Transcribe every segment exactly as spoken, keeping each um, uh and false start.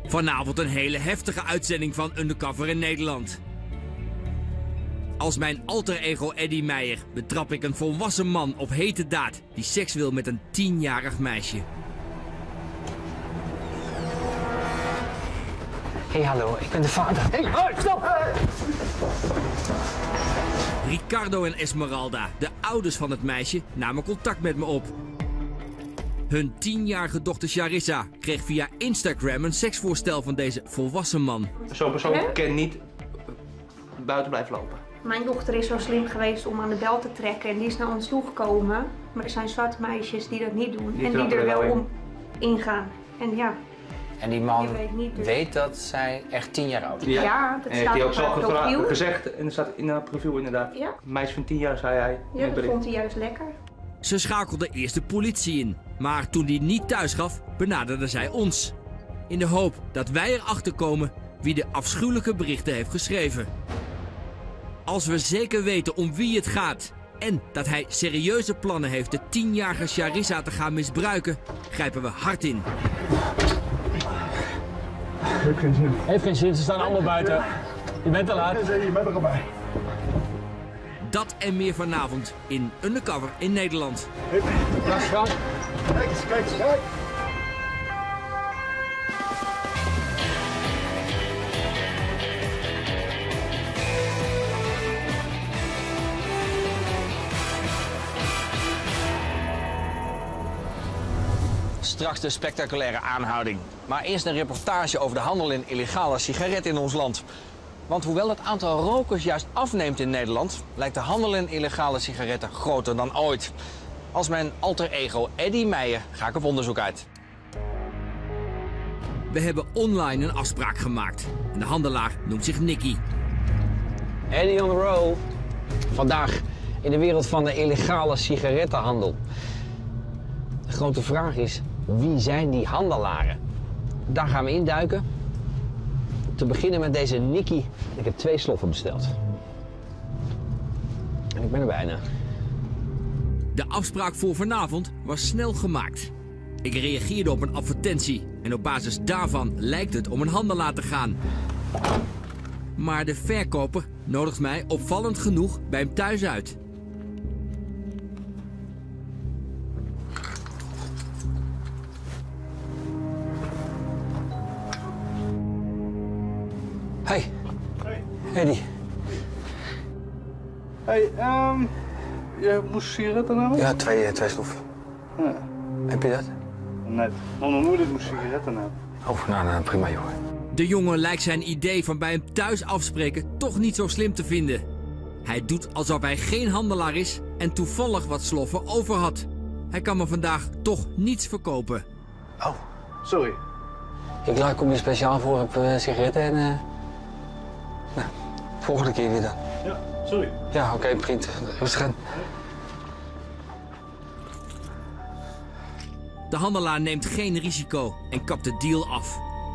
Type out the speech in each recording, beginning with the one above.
Vanavond een hele heftige uitzending van Undercover in Nederland. Als mijn alter ego Eddie Meijer betrap ik een volwassen man op hete daad die seks wil met een tienjarig meisje. Hé, hey, hallo, ik ben de vader. Hé, hey, hey, stop! Hey. Ricardo en Esmeralda, de ouders van het meisje, namen contact met me op. Hun tienjarige dochter Charissa kreeg via Instagram een seksvoorstel van deze volwassen man. Zo'n persoon kan niet buiten blijven lopen. Mijn dochter is zo slim geweest om aan de bel te trekken en die is naar ons toegekomen. Maar er zijn zwarte meisjes die dat niet doen die en die er wel in. om ingaan. En ja. En die man weet, niet, dus. weet dat zij echt tien jaar oud is? Ja, ja dat en staat heeft hij ook op haar profiel. gezegd en dat staat in haar profiel inderdaad. Ja. Een meisje van tien jaar zei hij. Ja, dat vond hij juist lekker. Ze schakelde eerst de politie in, maar toen die niet thuis gaf, benaderde zij ons. In de hoop dat wij erachter komen wie de afschuwelijke berichten heeft geschreven. Als we zeker weten om wie het gaat en dat hij serieuze plannen heeft de tienjarige Charissa te gaan misbruiken, grijpen we hard in. Heeft geen zin. Heeft geen zin, ze staan allemaal buiten. Je bent te laat. Je bent er al bij. Dat en meer vanavond in Undercover in Nederland. Dag Frank. Kijk eens, kijk eens, kijk. Straks de spectaculaire aanhouding. Maar eerst een reportage over de handel in illegale sigaretten in ons land. Want hoewel het aantal rokers juist afneemt in Nederland, lijkt de handel in illegale sigaretten groter dan ooit. Als mijn alter ego Eddie Meijer ga ik op onderzoek uit. We hebben online een afspraak gemaakt. En de handelaar noemt zich Nicky. Eddie on the roll. Vandaag in de wereld van de illegale sigarettenhandel. De grote vraag is, wie zijn die handelaren? Daar gaan we induiken. Te beginnen met deze Nicky. Ik heb twee sloffen besteld. En ik ben er bijna. De afspraak voor vanavond was snel gemaakt. Ik reageerde op een advertentie en op basis daarvan lijkt het om een handelaar te gaan. Maar de verkoper nodigt mij opvallend genoeg bij hem thuis uit. Hey. Hey. Eddie. Hey, um, je moest sigaretten nou? Ja, twee, twee sloffen. Ja. Heb je dat? Net. Maar mijn moeder moest sigaretten hebben. Oh, nou, nou prima jongen. De jongen lijkt zijn idee van bij hem thuis afspreken toch niet zo slim te vinden. Hij doet alsof hij geen handelaar is en toevallig wat sloffen over had. Hij kan me vandaag toch niets verkopen. Oh. Sorry. Ik laat kom je speciaal voor op uh, sigaretten en... Uh... Nou, volgende keer weer dan. Ja, sorry. Ja, oké, okay, print. Rustig aan. De handelaar neemt geen risico en kapt de deal af.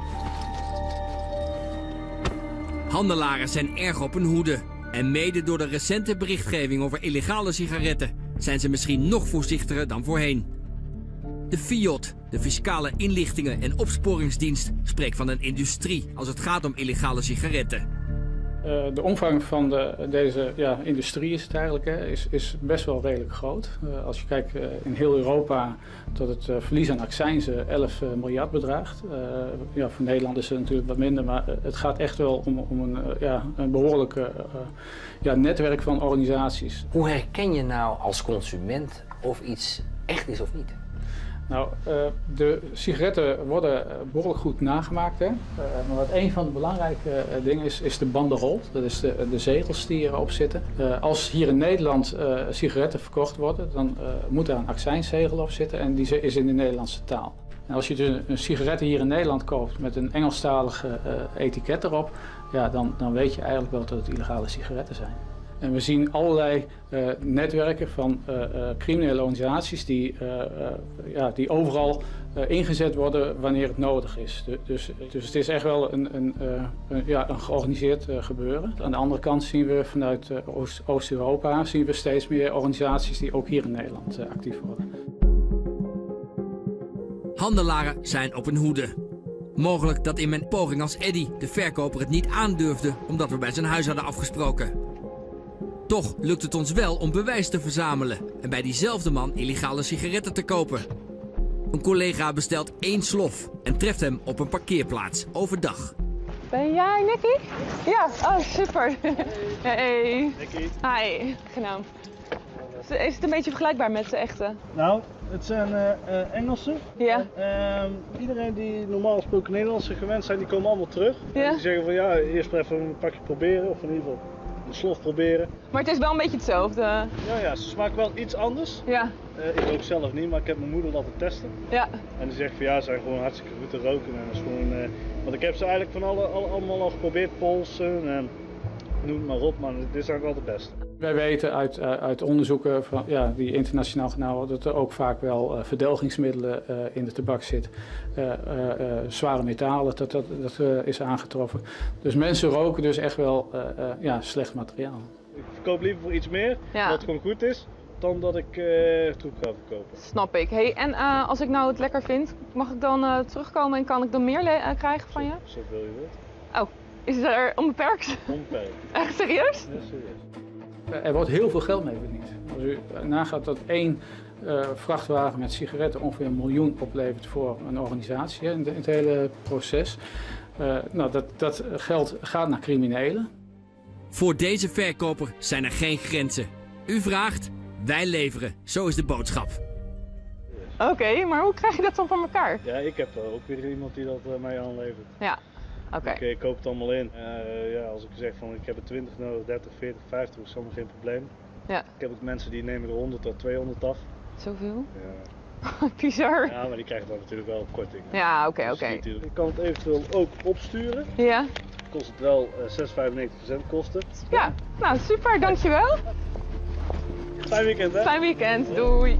Handelaren zijn erg op hun hoede. En mede door de recente berichtgeving over illegale sigaretten zijn ze misschien nog voorzichtiger dan voorheen. De F I O D, de Fiscale Inlichtingen- en Opsporingsdienst, spreekt van een industrie als het gaat om illegale sigaretten. Uh, de omvang van de, deze ja, industrie is het eigenlijk, hè, is, is best wel redelijk groot. Uh, als je kijkt uh, in heel Europa tot het uh, verlies aan accijnzen elf miljard bedraagt. Uh, ja, voor Nederland is het natuurlijk wat minder, maar uh, het gaat echt wel om, om een, uh, ja, een behoorlijk uh, ja, netwerk van organisaties. Hoe herken je nou als consument of iets echt is of niet? Nou, uh, de sigaretten worden behoorlijk goed nagemaakt. Hè? Uh, maar wat een van de belangrijke uh, dingen is, is de banderol. Dat is de, de zegels die erop zitten. Uh, als hier in Nederland uh, sigaretten verkocht worden, dan uh, moet daar een accijnszegel op zitten en die is in de Nederlandse taal. En als je dus een sigaret hier in Nederland koopt met een Engelstalige uh, etiket erop, ja, dan, dan weet je eigenlijk wel dat het illegale sigaretten zijn. En we zien allerlei uh, netwerken van uh, uh, criminele organisaties die, uh, uh, ja, die overal uh, ingezet worden wanneer het nodig is. De, dus, dus het is echt wel een, een, uh, een, ja, een georganiseerd uh, gebeuren. Aan de andere kant zien we vanuit uh, Oost, Oost-Europa zien we steeds meer organisaties die ook hier in Nederland uh, actief worden. Handelaren zijn op hun hoede. Mogelijk dat in mijn poging als Eddy de verkoper het niet aandurfde omdat we bij zijn huis hadden afgesproken. Toch lukt het ons wel om bewijs te verzamelen en bij diezelfde man illegale sigaretten te kopen. Een collega bestelt één slof en treft hem op een parkeerplaats overdag. Ben jij Nicky? Ja, oh super. Hey. Nicky. Hi, genaam. Is het een beetje vergelijkbaar met de echte? Nou, het zijn uh, uh, Engelsen. Ja. En, uh, iedereen die normaal gesproken Nederlandse gewend zijn, die komen allemaal terug. Ja. En die zeggen van ja, eerst maar even een pakje proberen, of in ieder geval een slof proberen. Maar het is wel een beetje hetzelfde. Ja, ja, ze smaken wel iets anders. Ja. Uh, ik rook zelf niet, maar ik heb mijn moeder laten testen. Ja. En die zegt van ja, ze zijn gewoon hartstikke goed te roken. En dat is gewoon, uh, want ik heb ze eigenlijk van alle, alle, allemaal al geprobeerd, polsen en noem het maar op, maar dit is eigenlijk wel het beste. Wij weten uit, uh, uit onderzoeken van, ja, die internationaal gedaan worden dat er ook vaak wel uh, verdelgingsmiddelen uh, in de tabak zitten. Uh, uh, uh, zware metalen, dat, dat, dat uh, is aangetroffen. Dus mensen roken dus echt wel uh, uh, ja, slecht materiaal. Ik verkoop liever voor iets meer, Ja. dat het gewoon goed is, dan dat ik uh, troep ga verkopen. Snap ik. Hey, en uh, als ik nou het lekker vind, mag ik dan uh, terugkomen en kan ik dan meer uh, krijgen van je? Zoveel je wilt. Oh, is het er onbeperkt? Onbeperkt. Echt serieus? Ja, serieus. Er wordt heel veel geld mee verdiend. Als u nagaat dat één uh, vrachtwagen met sigaretten ongeveer een miljoen oplevert voor een organisatie in, de, in het hele proces. Uh, nou, dat, dat geld gaat naar criminelen. Voor deze verkoper zijn er geen grenzen. U vraagt, wij leveren. Zo is de boodschap. Oké, okay, maar hoe krijg je dat dan van elkaar? Ja, ik heb uh, ook weer iemand die dat uh, mij aanlevert. Ja, oké. Okay. Ik, ik koop het allemaal in. Uh, ja, als ik zeg van ik heb er twintig nodig, dertig, veertig, vijftig, is allemaal geen probleem. Ja. Ik heb ook mensen die nemen er honderd tot tweehonderd af. Zoveel? Ja. Bizar. Ja, maar die krijgen dan natuurlijk wel korting. Ja, oké, dus oké. Okay. Ik kan het eventueel ook opsturen. Ja. Kost het wel uh, zes komma vijfennegentig cent kosten. Ja, nou super, dankjewel. Fijn weekend hè? Fijn weekend, doei.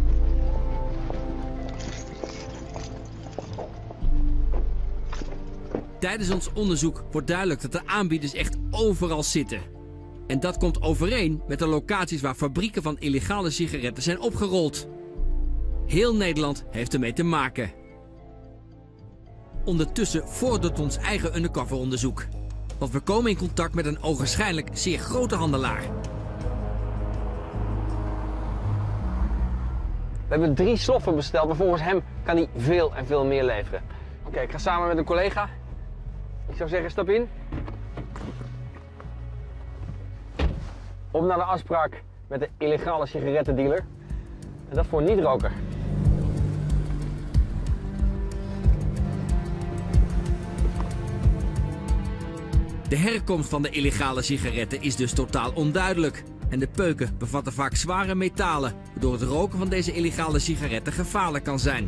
Tijdens ons onderzoek wordt duidelijk dat de aanbieders echt overal zitten. En dat komt overeen met de locaties waar fabrieken van illegale sigaretten zijn opgerold. Heel Nederland heeft ermee te maken. Ondertussen vordert ons eigen undercoveronderzoek. Want we komen in contact met een ogenschijnlijk zeer grote handelaar. We hebben drie sloffen besteld, maar volgens hem kan hij veel en veel meer leveren. Oké, okay, ik ga samen met een collega. Ik zou zeggen, stap in. Op naar de afspraak met de illegale sigarettendealer. En dat voor een niet-roker. De herkomst van de illegale sigaretten is dus totaal onduidelijk. En de peuken bevatten vaak zware metalen, waardoor het roken van deze illegale sigaretten gevaarlijk kan zijn.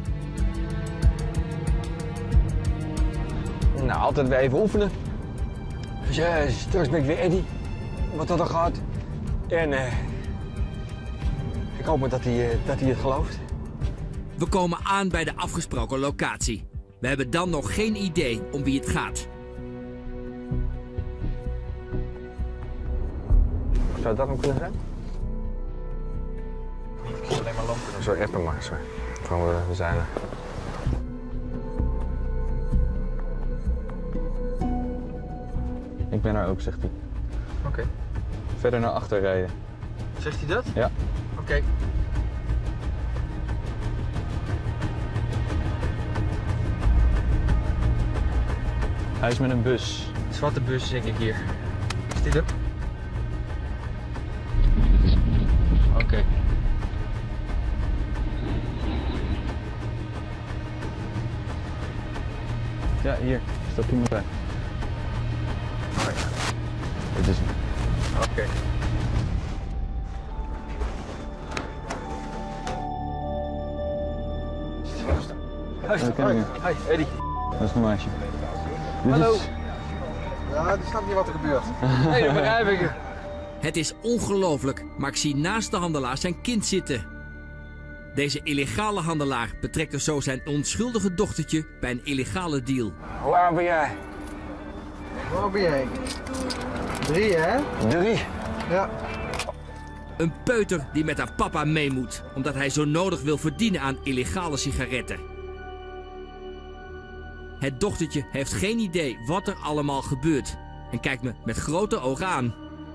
Nou, altijd weer even oefenen. Dus ja, straks ben ik weer Eddy. Wat had er gehad. En uh, ik hoop maar dat hij, uh, dat hij het gelooft. We komen aan bij de afgesproken locatie. We hebben dan nog geen idee om wie het gaat. Zou dat nog kunnen zijn? Ik kan alleen maar lampen. Zo appen maar, zo. Gewoon, we, we zijn er. Ik ben er ook, zegt hij. Oké. Okay. Verder naar achter rijden. Zegt hij dat? Ja. Oké. Okay. Hij is met een bus. Zwarte bus, denk ik hier. Is dit hem? Oké. Okay. Ja, hier. Stap iemand bij. Oh, ja. Dit is hem. Oké. Okay. Hoi, hoi, Eddy. Dat is een meisje. Hallo. Is... Ja, die snapt niet wat er gebeurt. Nee, dat begrijp ik. Het is ongelooflijk, maar ik zie naast de handelaar zijn kind zitten. Deze illegale handelaar betrekt er zo zijn onschuldige dochtertje bij een illegale deal. Hoe oud ben jij? Hoe oud ben jij? Drie, hè? Drie. Ja. Een peuter die met haar papa mee moet, omdat hij zo nodig wil verdienen aan illegale sigaretten. Het dochtertje heeft geen idee wat er allemaal gebeurt en kijkt me met grote ogen aan.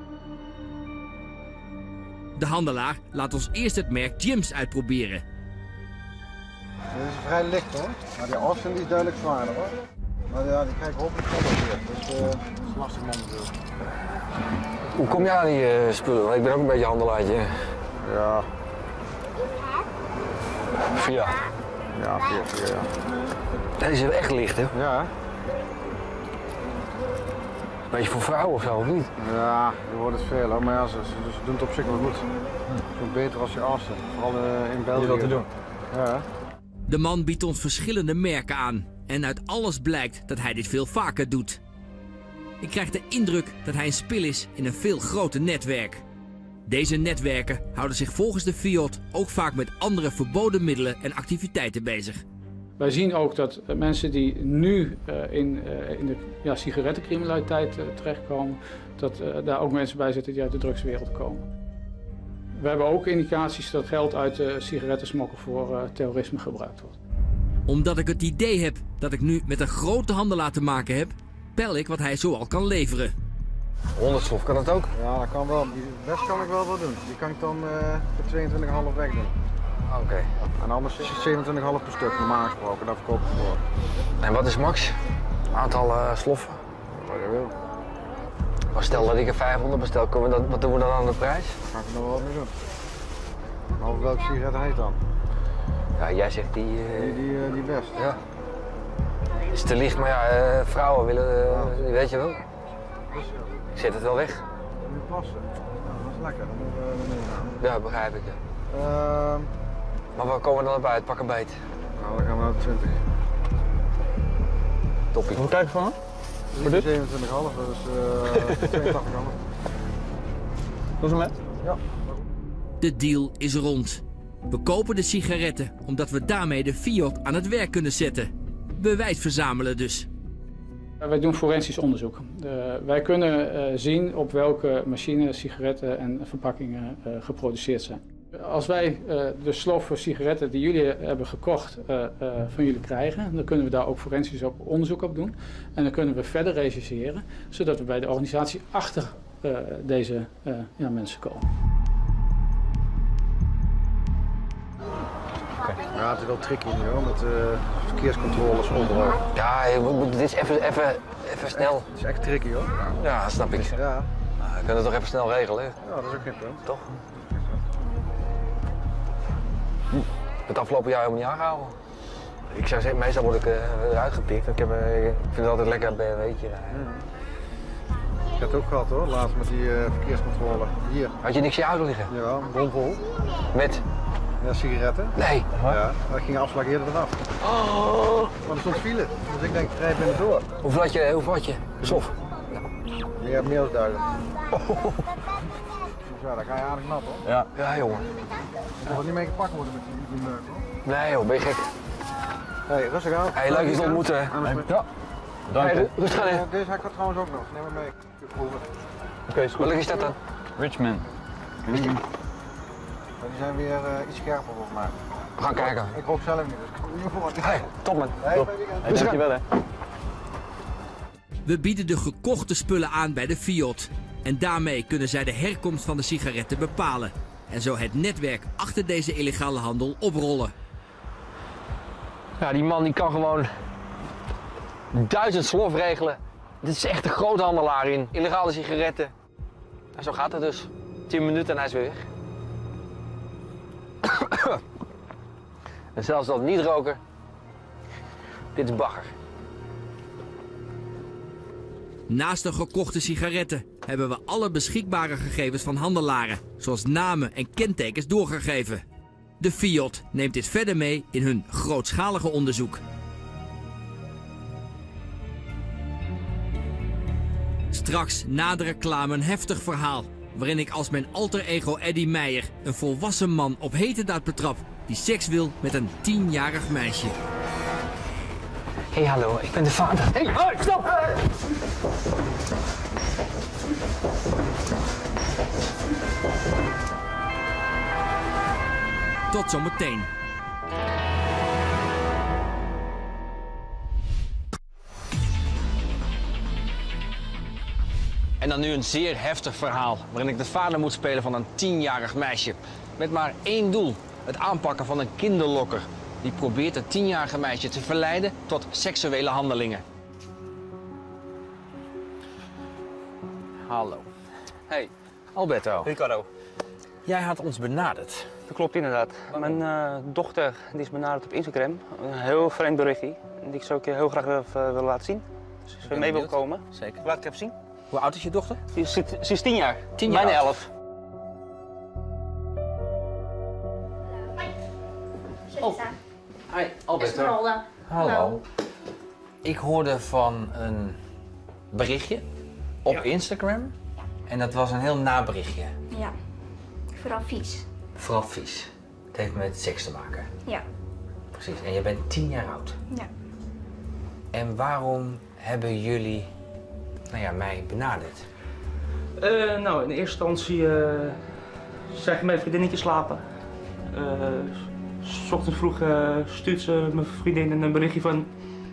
De handelaar laat ons eerst het merk Jims uitproberen. Dit is vrij licht hoor, maar die Austin die is duidelijk zwaarder hoor. Maar ja, die krijg ik hopelijk wel weer. Dus uh, dat is lastig man natuurlijk. Hoe kom jij aan die uh, spullen? Want ik ben ook een beetje handelaartje. Ja. Via. Ja, via, via, ja. Deze is echt licht hè? Ja. Beetje voor vrouwen of zo, of niet? Ja, je hoort het veel hoor, maar ja, ze, ze, ze doen het op zich wel goed. Zo beter als je Austin, vooral uh, in België. Wat te doen. Ja. De man biedt ons verschillende merken aan en uit alles blijkt dat hij dit veel vaker doet. Ik krijg de indruk dat hij een spil is in een veel groter netwerk. Deze netwerken houden zich volgens de Fiat ook vaak met andere verboden middelen en activiteiten bezig. Wij zien ook dat mensen die nu uh, in, uh, in de ja, sigarettencriminaliteit uh, terechtkomen, dat uh, daar ook mensen bij zitten die uit de drugswereld komen. We hebben ook indicaties dat geld uit de sigarettensmokkel voor uh, terrorisme gebruikt wordt. Omdat ik het idee heb dat ik nu met een grote handelaar te maken heb, peil ik wat hij zoal kan leveren. honderd slof, kan dat ook? Ja, dat kan wel. Die best kan ik wel wel doen. Die kan ik dan uh, voor tweeëntwintig komma vijf weg doen. Oké. Okay. En anders is het zevenentwintig komma vijf per stuk, normaal gesproken. Dat verkoop ik voor. En wat is max? Aantal uh, sloffen? Wat je wil. Maar stel dat ik er vijfhonderd bestel, kunnen we dat, wat doen we dan aan de prijs? Daar ga ik er nog wel wat mee doen. Maar over welke sigaret heet dan? Ja, jij zegt die... Uh... Die, die, uh, die best. Ja. Het is te licht, maar ja, uh, vrouwen willen, uh, ja. Weet je wel. Ik zet het wel weg. Dan moet je plassen. Ja, dat is lekker. Dan moet je uh, ja, begrijp ik. Ja. Uh, maar waar komen we dan bij? Het pak een beet. Nou, dan gaan we naar de twintig. Toppie. Hoe kijk je van? Voor dit? zevenentwintig komma vijf, dat is uh, tweeëntachtig komma vijf. Dat is een met? Ja. De deal is rond. We kopen de sigaretten omdat we daarmee de Fiat aan het werk kunnen zetten. Bewijs verzamelen dus. Wij doen forensisch onderzoek. Uh, wij kunnen uh, zien op welke machine sigaretten en verpakkingen uh, geproduceerd zijn. Als wij uh, de slof voor sigaretten die jullie hebben gekocht uh, uh, van jullie krijgen, dan kunnen we daar ook forensisch op onderzoek op doen. En dan kunnen we verder rechercheren, zodat we bij de organisatie achter uh, deze uh, ja, mensen komen. Okay. Ja, het is wel tricky nu hoor, met uh, verkeerscontroles onderhoud. Ja, dit is even, even, even snel. Het is echt tricky hoor. Ja, dat snap ik. Ja. Nou, we kunnen het toch even snel regelen. Ja, dat is ook geen punt. Toch? Hm. Het afgelopen jaar helemaal niet aangehouden. Ik zou zeggen, meestal word ik uh, eruit gepikt. Ik, heb, uh, ik vind het altijd lekker een B M W'tje rijden. Mm. Ik heb het ook gehad hoor, laatst met die uh, verkeerscontrole. Hier. Had je niks in je auto liggen? Ja, een bon vol. Met? Ja, sigaretten. Nee. Ja, dat ging afslag eerder eraf. Oh. Maar er stond file, dus ik denk, ik rijd binnen door. Hoeveel had je? Hoeveel had je? Sof? Meer, meer dan duidelijk. Oh. Dus ja, dan ga je aardig nat hoor. Ja. Ja, jongen. Je moet er niet mee gepakt worden met die, die meuk hoor. Nee joh, ben je gek? Hé, hey, rustig aan. Hé, hey, leuk je te ontmoeten. Hey. Ja. Dank je. Hey, rustig aan hè. Uh, deze heb ik trouwens ook nog, neem maar mee. Oké, okay, is goed. Welke is dat dan? Richmond. Die zijn weer uh, iets scherper volgens mij. We gaan kijken. Ik rook zelf niet, dus hey, top man. Hey, top. Hey, dankjewel hè. We bieden de gekochte spullen aan bij de Fiat. En daarmee kunnen zij de herkomst van de sigaretten bepalen. En zo het netwerk achter deze illegale handel oprollen. Ja, die man die kan gewoon duizend slof regelen. Dit is echt een grote handelaar in illegale sigaretten. En zo gaat het dus. tien minuten en hij is weer weg. En zelfs dat niet roken, dit is bagger. Naast de gekochte sigaretten hebben we alle beschikbare gegevens van handelaren, zoals namen en kentekens, doorgegeven. De Fiat neemt dit verder mee in hun grootschalige onderzoek. Straks na de reclame een heftig verhaal, waarin ik als mijn alter ego Eddie Meijer een volwassen man op heterdaad betrap die seks wil met een tienjarig meisje. Hé, hey, hallo, ik ben de vader. Hé, hey, hey, stop! Hey. Tot zometeen. En dan nu een zeer heftig verhaal waarin ik de vader moet spelen van een tienjarig meisje. Met maar één doel, het aanpakken van een kinderlokker. Die probeert het tienjarige meisje te verleiden tot seksuele handelingen. Hallo. Hey, Alberto. Ricardo. Jij had ons benaderd. Dat klopt inderdaad. Mijn uh, dochter die is benaderd op Instagram. Een heel vreemd berichtje. Die ik zou ik je heel graag even willen laten zien. Dus als je mee wil komen. Zeker. Laat ik even zien. Hoe oud is je dochter? Ze is, ze is tien jaar. Tien jaar Bijna oud. elf. Oh. Hi, Alberto. Esmeralda. Hallo. Ik hoorde van een berichtje op Ja. Instagram. En dat was een heel naberichtje. Ja, vooral vies. Vooral vies. Het heeft met seks te maken. Ja. Precies. En je bent tien jaar oud. Ja. En waarom hebben jullie, nou ja, mij benaderd? Uh, nou, in eerste instantie uh, zeg ik mijn vriendinnetje slapen. Uh, S ochtends vroeg uh, stuurt ze mijn vriendin een berichtje van...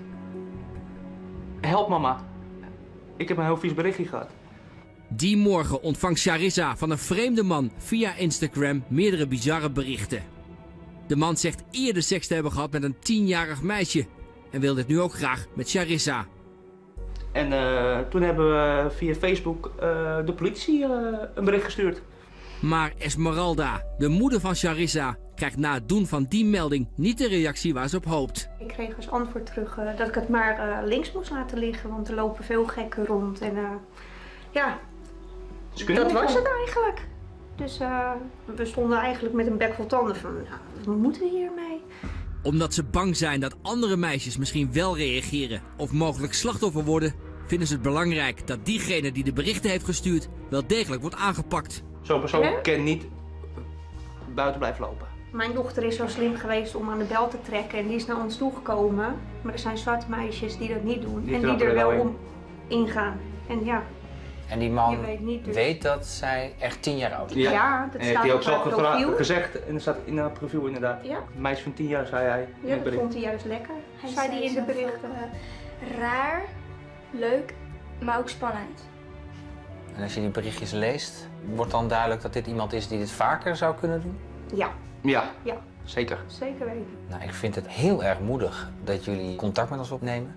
Help mama, ik heb een heel vies berichtje gehad. Die morgen ontvangt Charissa van een vreemde man via Instagram meerdere bizarre berichten. De man zegt eerder seks te hebben gehad met een tienjarig meisje en wil dit nu ook graag met Charissa. En uh, toen hebben we via Facebook uh, de politie uh, een bericht gestuurd. Maar Esmeralda, de moeder van Charissa, krijgt na het doen van die melding niet de reactie waar ze op hoopt. Ik kreeg als antwoord terug uh, dat ik het maar uh, links moest laten liggen, want er lopen veel gekken rond. En uh, ja, dat was het eigenlijk. Dus uh, we stonden eigenlijk met een bek vol tanden van, nou, wat moeten we hiermee? Omdat ze bang zijn dat andere meisjes misschien wel reageren of mogelijk slachtoffer worden, vinden ze het belangrijk dat diegene die de berichten heeft gestuurd wel degelijk wordt aangepakt. Zo'n persoon Ja? kan niet buiten blijven lopen. Mijn dochter is zo slim geweest om aan de bel te trekken en die is naar ons toegekomen. Maar er zijn zwarte meisjes die dat niet doen Die en die trappen er er wel wel in. om ingaan. En ja, En die man Je weet niet, dus- weet dat zij echt tien jaar oud is. ja, Ja. dat En heeft staat hij ook op zelf haar gevra- profiel. Gezegd, en er staat in haar profiel inderdaad. Ja, Een meisje van tien jaar, zei hij. in ja, het dat bericht. vond hij juist lekker. Hij Zei hij in de zelf berichten. ook, uh, raar, leuk, maar ook spannend. En als je die berichtjes leest, wordt dan duidelijk dat dit iemand is die dit vaker zou kunnen doen? Ja, Ja, ja, zeker. zeker weten. Nou, ik vind het heel erg moedig dat jullie contact met ons opnemen.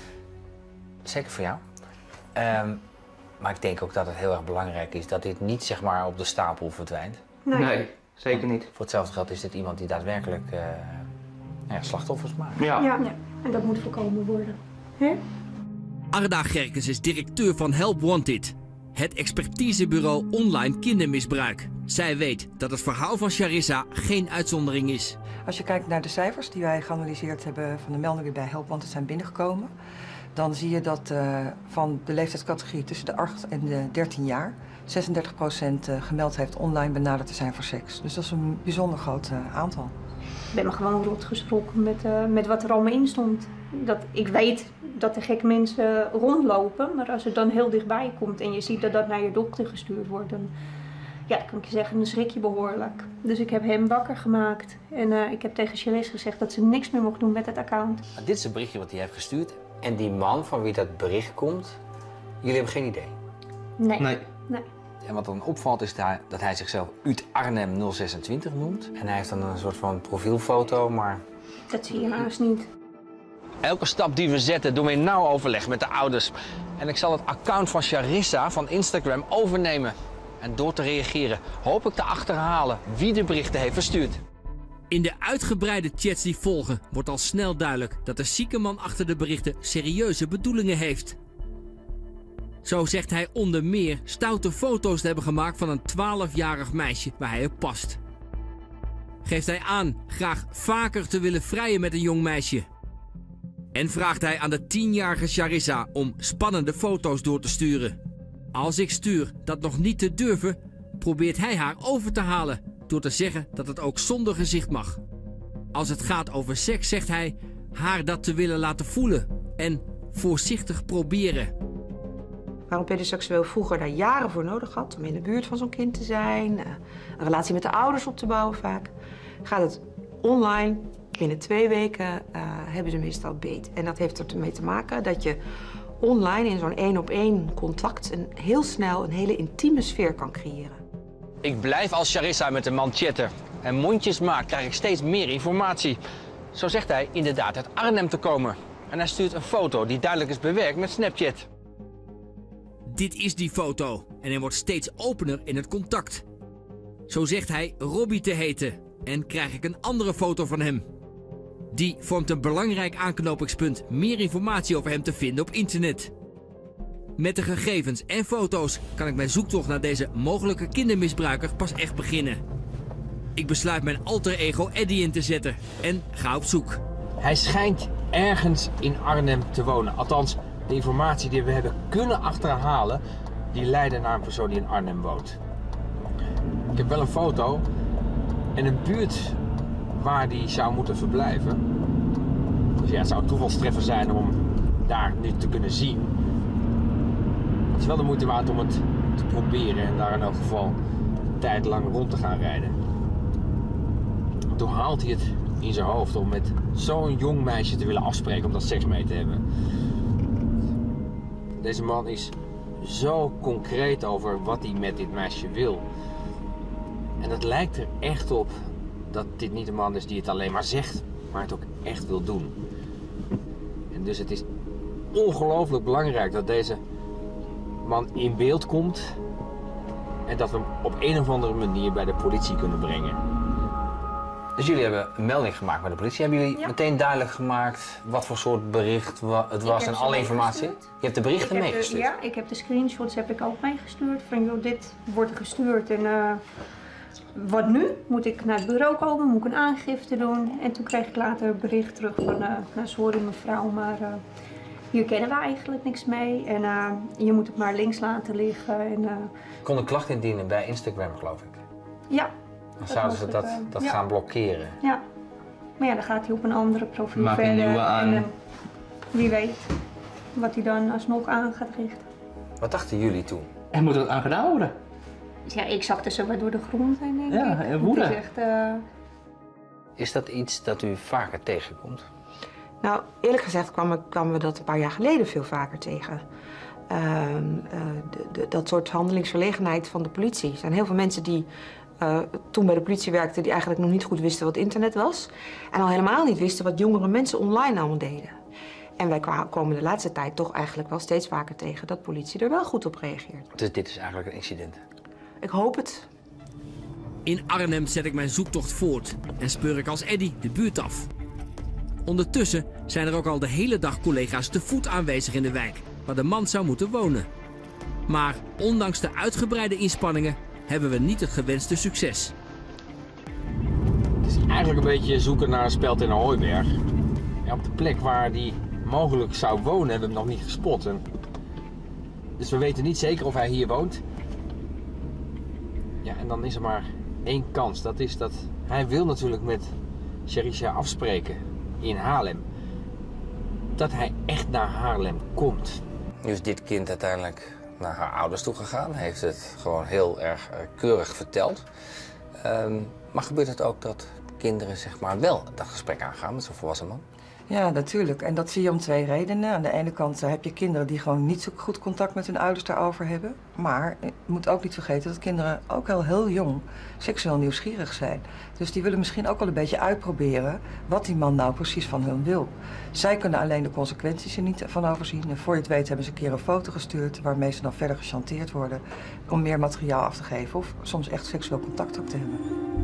Zeker voor jou. Um, maar ik denk ook dat het heel erg belangrijk is dat dit niet zeg maar op de stapel verdwijnt. Nee. Nee, zeker niet. Voor hetzelfde geld is dit iemand die daadwerkelijk uh, nou ja, slachtoffers maakt. Ja. Ja. ja, en dat moet voorkomen worden. Hè? Arda Gerkens is directeur van Help Wanted, het expertisebureau online kindermisbruik. Zij weet dat het verhaal van Charissa geen uitzondering is. Als je kijkt naar de cijfers die wij geanalyseerd hebben van de meldingen die bij Help Wanted zijn binnengekomen, dan zie je dat uh, van de leeftijdscategorie tussen de acht en de dertien jaar zesendertig procent gemeld heeft online benaderd te zijn voor seks. Dus dat is een bijzonder groot uh, aantal. Ik ben me gewoon rot geschrokken met, uh, met wat er allemaal in stond. Dat, ik weet dat er gekke mensen rondlopen, maar als het dan heel dichtbij komt en je ziet dat dat naar je dochter gestuurd wordt, dan, ja, dan kan ik je zeggen, dan schrik je behoorlijk. Dus ik heb hem wakker gemaakt en uh, ik heb tegen Charisse gezegd dat ze niks meer mocht doen met het account. Nou, dit is een berichtje wat hij heeft gestuurd. En die man van wie dat bericht komt, jullie hebben geen idee? Nee. Nee. nee. En wat dan opvalt is daar dat hij zichzelf Ut Arnhem nul zesentwintig noemt. En hij heeft dan een soort van profielfoto, maar... Dat zie je haast niet. Elke stap die we zetten doen we in nauw overleg met de ouders. En ik zal het account van Charissa van Instagram overnemen. En door te reageren hoop ik te achterhalen wie de berichten heeft verstuurd. In de uitgebreide chats die volgen wordt al snel duidelijk dat de zieke man achter de berichten serieuze bedoelingen heeft. Zo zegt hij onder meer stoute foto's te hebben gemaakt van een twaalfjarig meisje waar hij op past. Geeft hij aan graag vaker te willen vrijen met een jong meisje. En vraagt hij aan de tienjarige Charissa om spannende foto's door te sturen. Als ik stuur dat nog niet te durven, probeert hij haar over te halen door te zeggen dat het ook zonder gezicht mag. Als het gaat over seks zegt hij haar dat te willen laten voelen en voorzichtig proberen. Waarom pedoseksueel vroeger daar jaren voor nodig had om in de buurt van zo'n kind te zijn, een relatie met de ouders op te bouwen vaak, gaat het online. Binnen twee weken uh, hebben ze meestal beet. En dat heeft ermee te maken dat je online in zo'n één-op-één contact een heel snel een hele intieme sfeer kan creëren. Ik blijf als Charissa met de man chatten. En mondjesmaat krijg ik steeds meer informatie. Zo zegt hij inderdaad uit Arnhem te komen. En hij stuurt een foto die duidelijk is bewerkt met Snapchat. Dit is die foto en hij wordt steeds opener in het contact. Zo zegt hij Robbie te heten en krijg ik een andere foto van hem. Die vormt een belangrijk aanknopingspunt meer informatie over hem te vinden op internet. Met de gegevens en foto's kan ik mijn zoektocht naar deze mogelijke kindermisbruiker pas echt beginnen. Ik besluit mijn alter ego Eddie in te zetten en ga op zoek. Hij schijnt ergens in Arnhem te wonen. Althans, de informatie die we hebben kunnen achterhalen, die leidde naar een persoon die in Arnhem woont. Ik heb wel een foto en een buurt waar die zou moeten verblijven. Dus ja, het zou een toevalstreffer zijn om daar nu te kunnen zien. Het is wel de moeite waard om het te proberen en daar in elk geval een tijd lang rond te gaan rijden. Toen haalt hij het in zijn hoofd om met zo'n jong meisje te willen afspreken om daar seks mee te hebben. Deze man is zo concreet over wat hij met dit meisje wil. En het lijkt er echt op dat dit niet een man is die het alleen maar zegt, maar het ook echt wil doen. En dus het is ongelooflijk belangrijk dat deze man in beeld komt en dat we hem op een of andere manier bij de politie kunnen brengen. Dus jullie hebben een melding gemaakt bij de politie. Hebben jullie ja. meteen duidelijk gemaakt wat voor soort bericht het was en alle informatie? Je hebt de berichten ik meegestuurd? De, ja, ik heb de screenshots heb ik ook meegestuurd. Van joh, dit wordt gestuurd en uh, wat nu? Moet ik naar het bureau komen? Moet ik een aangifte doen? En toen kreeg ik later een bericht terug van, uh, nou sorry mevrouw, maar uh, hier kennen we eigenlijk niks mee. En uh, je moet het maar links laten liggen. En, uh, kon een klacht indienen bij Instagram, geloof ik? Ja. Dan zouden ze dat, dat, dat ja. gaan blokkeren. Ja, maar ja, dan gaat hij op een andere profiel Maak verder. Een nieuwe aan. En uh, wie weet wat hij dan alsnog aan gaat richten. Wat dachten jullie toen? En moet het aan gedaan worden? Ja, ik zakte zo wat door de grond heen, denk ja, ik. En woede. Is, echt, uh... is dat iets dat u vaker tegenkomt? Nou, eerlijk gezegd kwamen, kwamen we dat een paar jaar geleden veel vaker tegen. Uh, uh, de, de, dat soort handelingsverlegenheid van de politie. Er zijn heel veel mensen die uh, toen bij de politie werkten, die eigenlijk nog niet goed wisten wat internet was. En al helemaal niet wisten wat jongere mensen online allemaal deden. En wij komen de laatste tijd toch eigenlijk wel steeds vaker tegen dat politie er wel goed op reageert. Dus dit is eigenlijk een incident? Ik hoop het. In Arnhem zet ik mijn zoektocht voort en speur ik als Eddie de buurt af. Ondertussen zijn er ook al de hele dag collega's te voet aanwezig in de wijk, waar de man zou moeten wonen. Maar ondanks de uitgebreide inspanningen hebben we niet het gewenste succes. Het is eigenlijk een beetje zoeken naar een speld in een hooiberg. Ja, op de plek waar die mogelijk zou wonen hebben we hem nog niet gespot. En dus we weten niet zeker of hij hier woont. Ja, en dan is er maar één kans. Dat is dat hij wil natuurlijk met Charissa afspreken in Haarlem. Dat hij echt naar Haarlem komt. Nu is dit kind uiteindelijk naar haar ouders toe gegaan. Heeft het gewoon heel erg uh, keurig verteld. Um, maar gebeurt het ook dat kinderen zeg maar wel dat gesprek aangaan met zo'n volwassen man? Ja, natuurlijk. En dat zie je om twee redenen. Aan de ene kant uh, heb je kinderen die gewoon niet zo goed contact met hun ouders daarover hebben. Maar je moet ook niet vergeten dat kinderen ook al heel jong seksueel nieuwsgierig zijn. Dus die willen misschien ook wel een beetje uitproberen wat die man nou precies van hun wil. Zij kunnen alleen de consequenties er niet van overzien. En voor je het weet hebben ze een keer een foto gestuurd waarmee ze dan verder gechanteerd worden om meer materiaal af te geven of soms echt seksueel contact ook te hebben.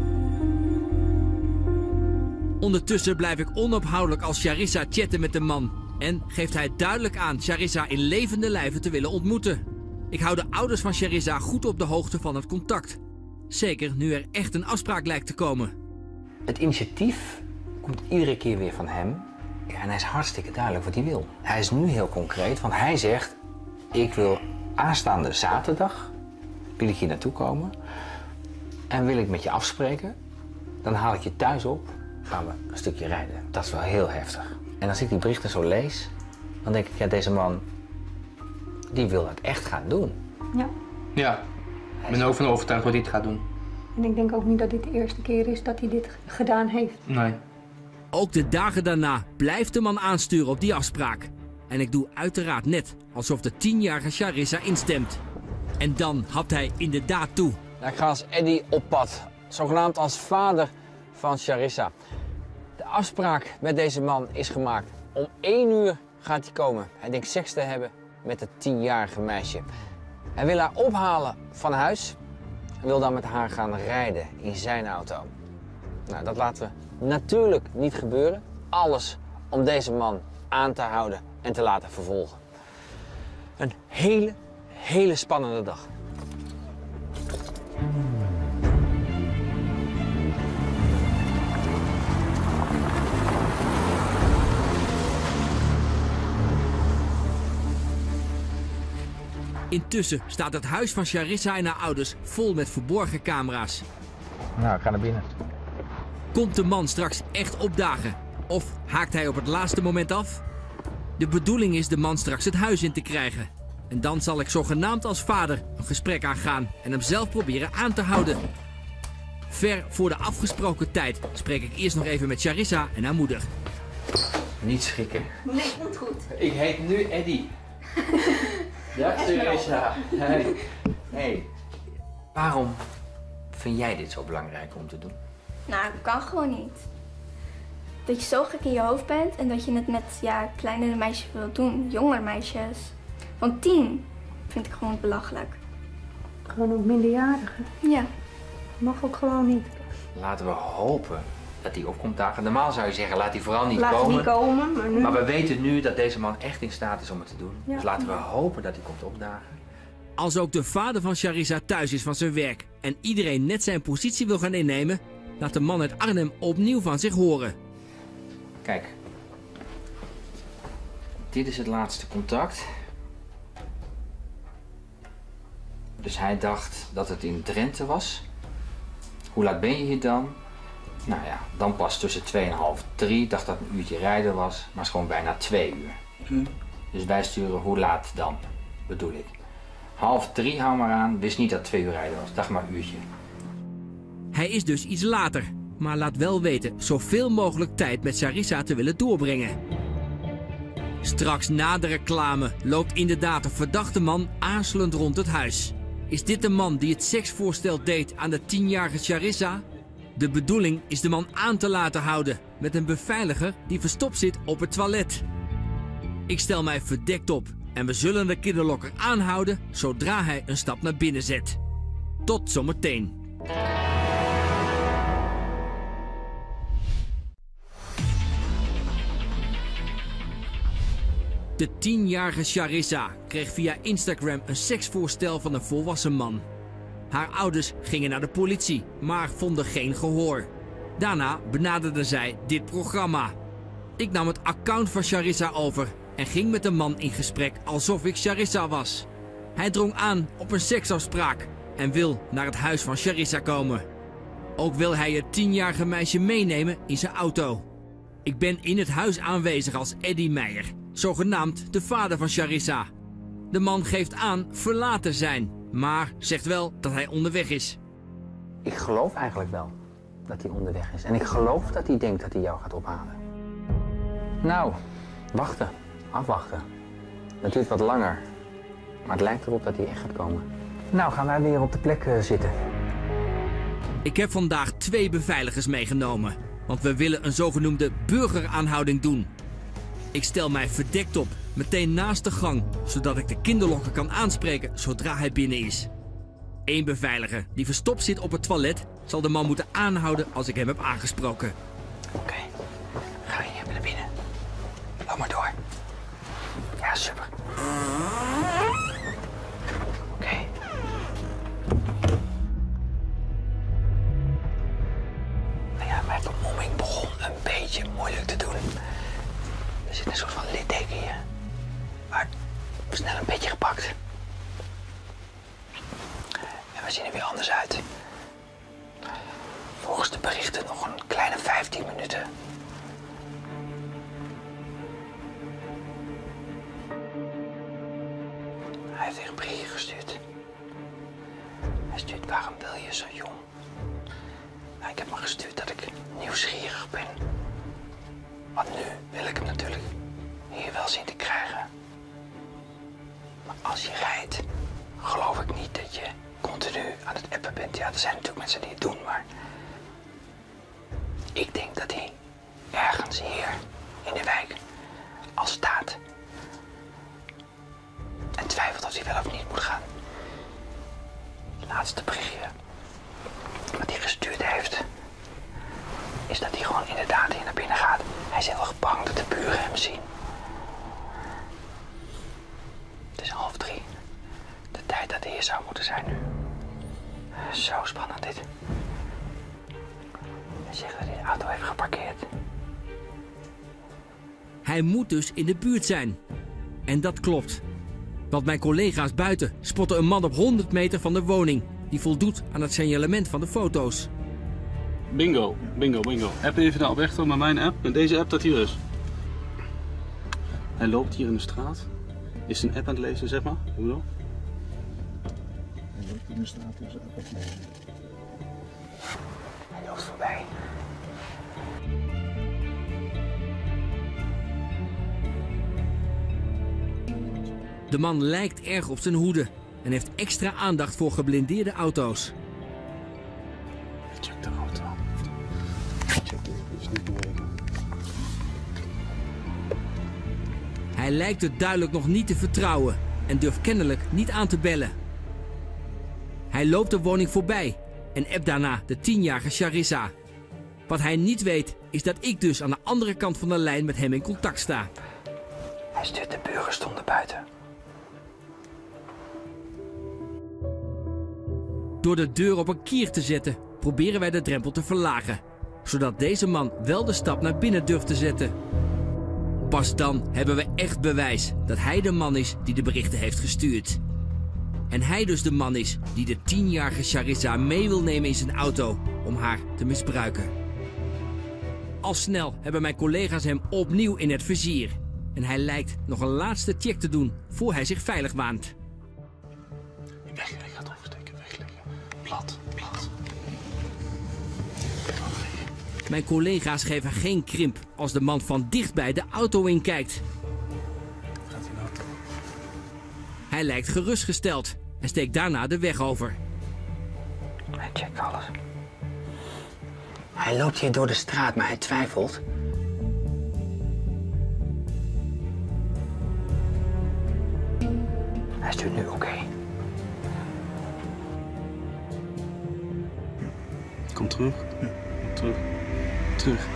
Ondertussen blijf ik onophoudelijk als Charissa chatten met de man. En geeft hij duidelijk aan Charissa in levende lijven te willen ontmoeten. Ik hou de ouders van Charissa goed op de hoogte van het contact. Zeker nu er echt een afspraak lijkt te komen. Het initiatief komt iedere keer weer van hem. Ja, en hij is hartstikke duidelijk wat hij wil. Hij is nu heel concreet, want hij zegt... ik wil aanstaande zaterdag, wil ik hier naartoe komen. En wil ik met je afspreken. Dan haal ik je thuis op. Gaan we een stukje rijden. Dat is wel heel heftig. En als ik die berichten zo lees, dan denk ik, ja, deze man, die wil dat echt gaan doen. Ja. Ja, ik ben er ook van overtuigd dat hij het gaat doen. En ik denk ook niet dat dit de eerste keer is dat hij dit gedaan heeft. Nee. Ook de dagen daarna blijft de man aansturen op die afspraak. En ik doe uiteraard net alsof de tienjarige Charissa instemt. En dan hapt hij inderdaad toe. Ja, ik ga als Eddy op pad, zogenaamd als vader van Charissa. De afspraak met deze man is gemaakt. Om één uur gaat hij komen. Hij denkt seks te hebben met het tienjarige meisje. Hij wil haar ophalen van huis en wil dan met haar gaan rijden in zijn auto. Nou, dat laten we natuurlijk niet gebeuren. Alles om deze man aan te houden en te laten vervolgen. Een hele, hele spannende dag. Intussen staat het huis van Charissa en haar ouders vol met verborgen camera's. Nou, ik ga naar binnen. Komt de man straks echt opdagen? Of haakt hij op het laatste moment af? De bedoeling is de man straks het huis in te krijgen. En dan zal ik zogenaamd als vader een gesprek aangaan en hem zelf proberen aan te houden. Ver voor de afgesproken tijd spreek ik eerst nog even met Charissa en haar moeder. Niet schrikken. Nee, komt goed. Ik heet nu Eddy. Dag Charissa. Hey. Hey. Waarom vind jij dit zo belangrijk om te doen? Nou, dat kan gewoon niet. Dat je zo gek in je hoofd bent en dat je het met ja, kleinere meisjes wilt doen. Jongere meisjes. Van tien vind ik gewoon belachelijk. Gewoon ook minderjarigen. Ja. Mag ook gewoon niet. Laten we hopen dat hij opkomt dagen. Normaal zou je zeggen, laat hij vooral niet Laat hij komen. niet komen, maar nu... Maar we weten nu dat deze man echt in staat is om het te doen. Ja. Dus laten we hopen dat hij komt opdagen. Als ook de vader van Charissa thuis is van zijn werk en iedereen net zijn positie wil gaan innemen, laat de man uit Arnhem opnieuw van zich horen. Kijk. Dit is het laatste contact. Dus hij dacht dat het in Drenthe was. Hoe laat ben je hier dan? Nou ja, dan pas tussen twee en half drie. Ik dacht dat het een uurtje rijden was, maar het is gewoon bijna twee uur. Hm. Dus wij sturen hoe laat dan, bedoel ik. Half drie, hou maar aan. Wist niet dat het twee uur rijden was. Dacht maar een uurtje. Hij is dus iets later, maar laat wel weten zoveel mogelijk tijd met Charissa te willen doorbrengen. Straks na de reclame loopt inderdaad een verdachte man aarzelend rond het huis. Is dit de man die het seksvoorstel deed aan de tienjarige Charissa? De bedoeling is de man aan te laten houden met een beveiliger die verstopt zit op het toilet. Ik stel mij verdekt op en we zullen de kinderlokker aanhouden zodra hij een stap naar binnen zet. Tot zometeen. De tienjarige Charissa kreeg via Instagram een seksvoorstel van een volwassen man. Haar ouders gingen naar de politie, maar vonden geen gehoor. Daarna benaderden zij dit programma. Ik nam het account van Charissa over en ging met de man in gesprek alsof ik Charissa was. Hij drong aan op een seksafspraak en wil naar het huis van Charissa komen. Ook wil hij het tienjarige meisje meenemen in zijn auto. Ik ben in het huis aanwezig als Eddy Meijer, zogenaamd de vader van Charissa. De man geeft aan verlaten te zijn, maar zegt wel dat hij onderweg is. Ik geloof eigenlijk wel dat hij onderweg is. En ik geloof dat hij denkt dat hij jou gaat ophalen. Nou, wachten. Afwachten. Dat duurt wat langer. Maar het lijkt erop dat hij echt gaat komen. Nou, gaan wij weer op de plek uh, zitten. Ik heb vandaag twee beveiligers meegenomen, want we willen een zogenoemde burgeraanhouding doen. Ik stel mij verdekt op, meteen naast de gang, zodat ik de kinderlokker kan aanspreken zodra hij binnen is. Eén beveiliger die verstopt zit op het toilet zal de man moeten aanhouden als ik hem heb aangesproken. Oké, okay. Ga je even naar binnen. Loop maar door. Ja, super. Oké. Okay. Nou ja, mijn vermomming begon een beetje moeilijk te doen. Er zit een soort van litteken hier. Maar snel een beetje gepakt. En we zien er weer anders uit. Volgens de berichten nog een kleine vijftien minuten. Hij heeft weer een berichtje gestuurd. Hij stuurt, waarom wil je zo jong? Nou, ik heb maar gestuurd dat ik nieuwsgierig ben. Want nu wil ik hem natuurlijk hier wel zien te krijgen. als je rijdt, geloof ik niet dat je continu aan het appen bent. Ja, er zijn natuurlijk mensen die het doen, maar ik denk dat hij ergens hier in de wijk al staat en twijfelt of hij wel of niet moet gaan. Het laatste berichtje wat hij gestuurd heeft, is dat hij gewoon inderdaad hier naar binnen gaat. Hij is heel erg bang dat de buren hem zien. Het is half drie. De tijd dat hij hier zou moeten zijn nu. Zo spannend dit. Hij zegt dat hij de auto heeft geparkeerd. Hij moet dus in de buurt zijn. En dat klopt. Want mijn collega's buiten spotten een man op honderd meter van de woning die voldoet aan het signalement van de foto's. Bingo, bingo, bingo. App even naar Alberto met mijn app. En deze app dat hier is. Hij loopt hier in de straat. Is een app aan het lezen, zeg maar. Hoe bedoel? Hij loopt in de straat, is een app aan het lezen. Hij loopt voorbij. De man lijkt erg op zijn hoede en heeft extra aandacht voor geblindeerde auto's. Check de auto. Check deze, is niet bewegen. Hij lijkt het duidelijk nog niet te vertrouwen en durft kennelijk niet aan te bellen. Hij loopt de woning voorbij en appt daarna de tienjarige Charissa. Wat hij niet weet is dat ik dus aan de andere kant van de lijn met hem in contact sta. Hij stuurt de buren stonden buiten. Door de deur op een kier te zetten, proberen wij de drempel te verlagen, zodat deze man wel de stap naar binnen durft te zetten. Pas dan hebben we echt bewijs dat hij de man is die de berichten heeft gestuurd. En hij dus de man is die de tienjarige Charissa mee wil nemen in zijn auto om haar te misbruiken. Al snel hebben mijn collega's hem opnieuw in het vizier. En hij lijkt nog een laatste check te doen voor hij zich veilig waant. Weg, hij gaat oversteken, wegleggen. Plat, plat. Mijn collega's geven geen krimp als de man van dichtbij de auto inkijkt. Gaat hij nou? Hij lijkt gerustgesteld en steekt daarna de weg over. Hij checkt alles. Hij loopt hier door de straat, maar hij twijfelt. Hij stuurt nu oké. Okay. Kom terug. Ja. Kom terug. Terug.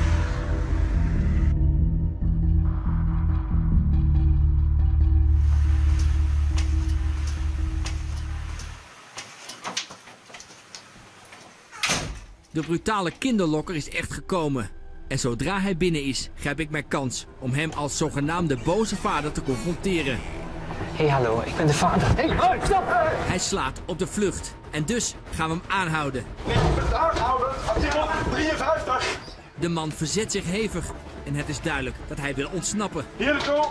De brutale kinderlokker is echt gekomen. En zodra hij binnen is, grijp ik mijn kans om hem als zogenaamde boze vader te confronteren. Hé, hey, hallo, ik ben de vader. Hé, hey, hey, stop! Hij slaat op de vlucht en dus gaan we hem aanhouden. Ik ben het aangehouden, artikel drieënvijftig. De man verzet zich hevig en het is duidelijk dat hij wil ontsnappen. Hier naartoe.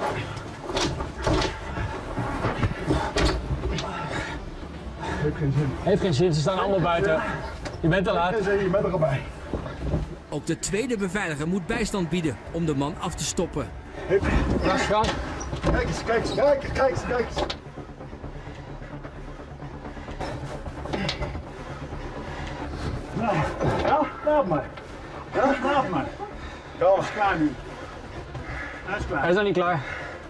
Heeft geen zin. Heeft geen zin, ze staan allemaal buiten. Je bent te laat. Je bent er al bij. Ook de tweede beveiliger moet bijstand bieden om de man af te stoppen. Ja, gaan. Kijk eens, kijk eens, kijk eens, kijk eens, kijk eens. Nou, ja, laat maar. Ja, laat maar. Ja, hij is klaar nu. Hij is klaar. Hij is nog niet klaar.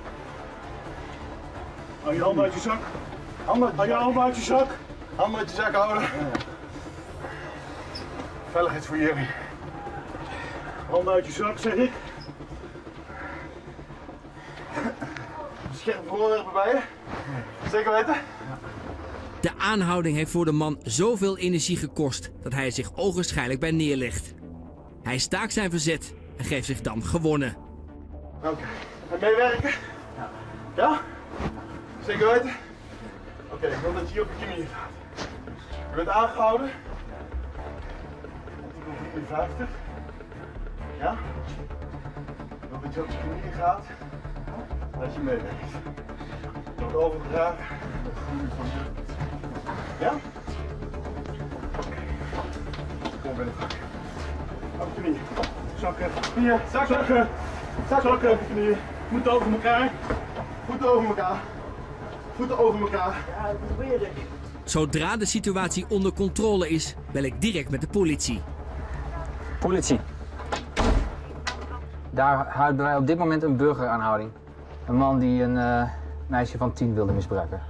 Hou je handen uit je zak. Handen, hou je handen uit je zak. Handen uit je zak houden. Ja. Veiligheid voor jullie. Handen uit je zak, zeg ik. Scherp voorwerpen bij je. Zeker weten? De aanhouding heeft voor de man zoveel energie gekost dat hij er zich ogenschijnlijk bij neerlegt. Hij staakt zijn verzet en geeft zich dan gewonnen. Oké, okay. En meewerken? Ja. Ja? Zeker weten? Oké, okay, ik wil dat je hier op je knieën gaat. Je bent aangehouden. Artikel drieënvijftig. Ja? Ik wil dat je op je knieën gaat. Dat je meewerkt. Wordt overgedragen. Dat groei van je. Ja? Oké. Okay. Kom binnen. Op je knieën. Zakken. Hier. Zakken. Zakken. Zakken op je knieën. Voeten over elkaar. Voeten over elkaar. Voeten over elkaar. Ja, dat probeer ik. Zodra de situatie onder controle is, bel ik direct met de politie. Politie. Daar houden wij op dit moment een burgeraanhouding. Een man die een uh, meisje van tien wilde misbruiken.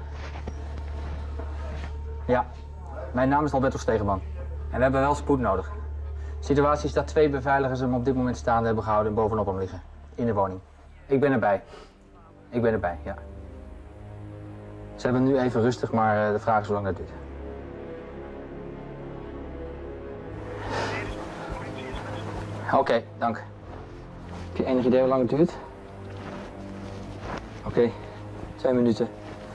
Ja, mijn naam is Alberto Stegeman. En we hebben wel spoed nodig. De situatie is dat twee beveiligers hem op dit moment staande hebben gehouden en bovenop hem liggen. In de woning. Ik ben erbij. Ik ben erbij, ja. Ze hebben nu even rustig, maar de vraag is hoe lang dat duurt. Oké, okay, dank. Heb je enig idee hoe lang het duurt? Oké, okay, twee minuten.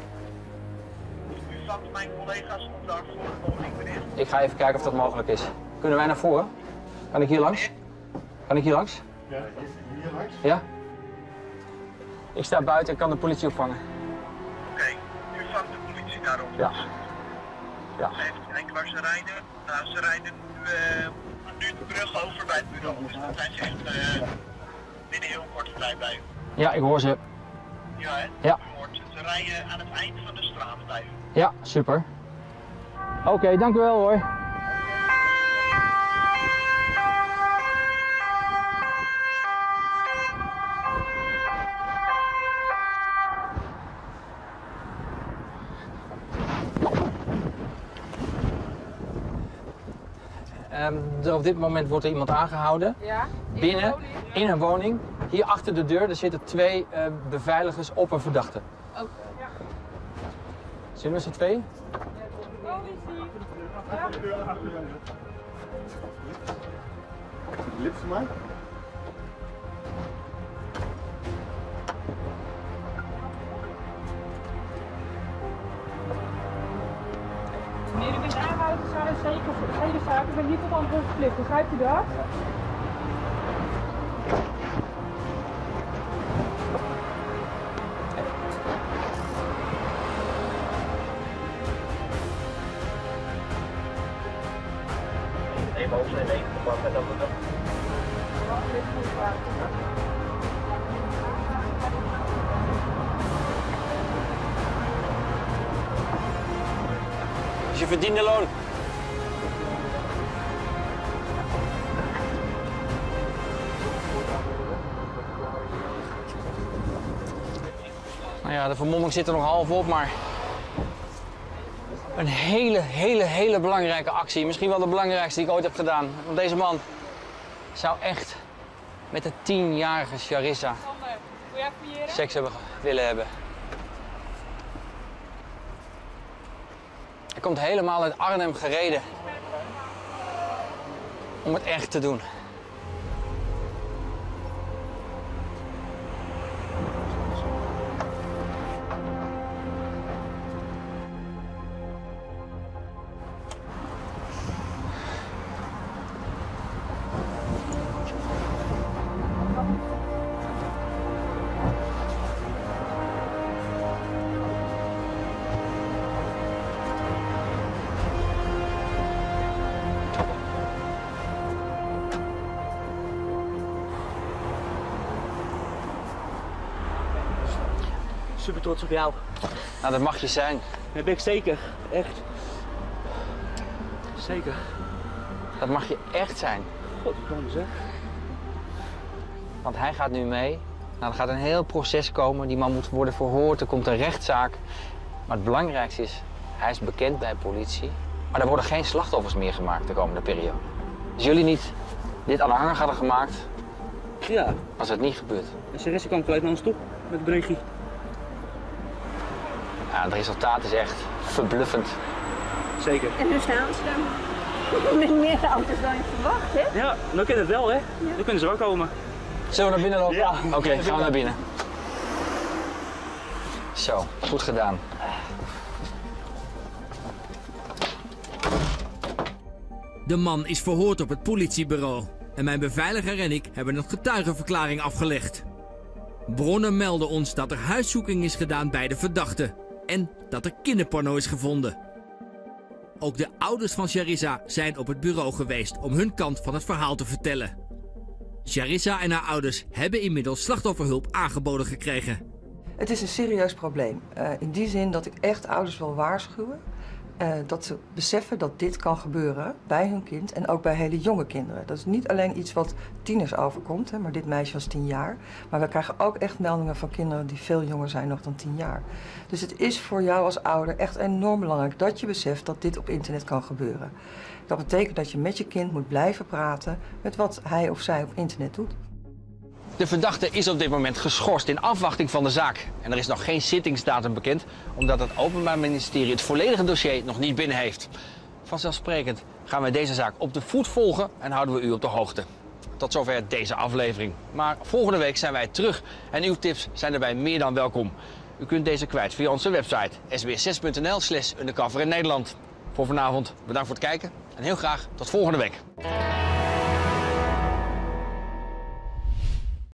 U zat mijn collega's op de achtergrond, meneer. Ik ga even kijken of dat mogelijk is. Kunnen wij naar voren? Kan ik hier langs? Kan ik hier langs? Ja, hier langs? Ja? Ik sta buiten en kan de politie opvangen. Oké, okay. U vangt de politie daarop. Ja. Ja. En waar ze rijden? Nou, ze rijden nu, uh, nu de brug over bij het bureau. Dus dan zijn ze echt uh, binnen heel korte tijd bij u. Ja, ik hoor ze. Ja, hè? Ja. U hoort ze. Ze rijden aan het eind van de straat bij u. Ja, super. Oké, okay, dank u wel hoor. Um, op dit moment wordt er iemand aangehouden. Ja, in binnen, een woning. in een woning. Hier achter de deur er zitten twee uh, beveiligers op een verdachte. Oké. Okay. Ja. Zullen we met z'n tweeën? Lip voor mij? Meneer, u bent aangehouden, zijn zeker voor de hele zaak. Ik ben niet tot antwoord verplicht. Begrijpt u dat? Even over zijn leven gepakt en dan we dat. Dus je verdiende loon. Nou ja, de vermomming zit er nog half op, maar een hele, hele, hele belangrijke actie. Misschien wel de belangrijkste die ik ooit heb gedaan. Want deze man zou echt met de tienjarige Charissa seks hebben willen hebben. Hij komt helemaal uit Arnhem gereden om het echt te doen. Super trots op jou. Nou, dat mag je zijn. Dat ben ik zeker. Echt. Zeker. Dat mag je echt zijn. Godverdomme zeg. Want hij gaat nu mee. Nou, er gaat een heel proces komen. Die man moet worden verhoord. Er komt een rechtszaak. Maar het belangrijkste is, hij is bekend bij de politie. Maar er worden geen slachtoffers meer gemaakt de komende periode. Als jullie niet dit aan de hanger hadden gemaakt, ja, was het niet gebeurd. En Charissa kwam gelijk naar ons toe met het berichtje. Ja, het resultaat is echt verbluffend. Zeker. En nu staan ze dan met meer auto's dan je verwacht, hè? Ja, dan kunnen het wel, hè? Ja. Dan kunnen ze wel komen. Zullen we naar binnen lopen? Ja. Oké, okay, gaan we naar binnen. Zo, goed gedaan. De man is verhoord op het politiebureau. En mijn beveiliger en ik hebben een getuigenverklaring afgelegd. Bronnen melden ons dat er huiszoeking is gedaan bij de verdachte. En dat er kinderporno is gevonden. Ook de ouders van Charissa zijn op het bureau geweest om hun kant van het verhaal te vertellen. Charissa en haar ouders hebben inmiddels slachtofferhulp aangeboden gekregen. Het is een serieus probleem. Uh, in die zin dat ik echt ouders wil waarschuwen. Uh, dat ze beseffen dat dit kan gebeuren bij hun kind en ook bij hele jonge kinderen. Dat is niet alleen iets wat tieners overkomt, hè, maar dit meisje was tien jaar. Maar we krijgen ook echt meldingen van kinderen die veel jonger zijn nog dan tien jaar. Dus het is voor jou als ouder echt enorm belangrijk dat je beseft dat dit op internet kan gebeuren. Dat betekent dat je met je kind moet blijven praten met wat hij of zij op internet doet. De verdachte is op dit moment geschorst in afwachting van de zaak. En er is nog geen zittingsdatum bekend, omdat het Openbaar Ministerie het volledige dossier nog niet binnen heeft. Vanzelfsprekend gaan wij deze zaak op de voet volgen en houden we u op de hoogte. Tot zover deze aflevering. Maar volgende week zijn wij terug en uw tips zijn daarbij meer dan welkom. U kunt deze kwijt via onze website s b s zes punt n l slash undercover in Nederland. Voor vanavond bedankt voor het kijken en heel graag tot volgende week.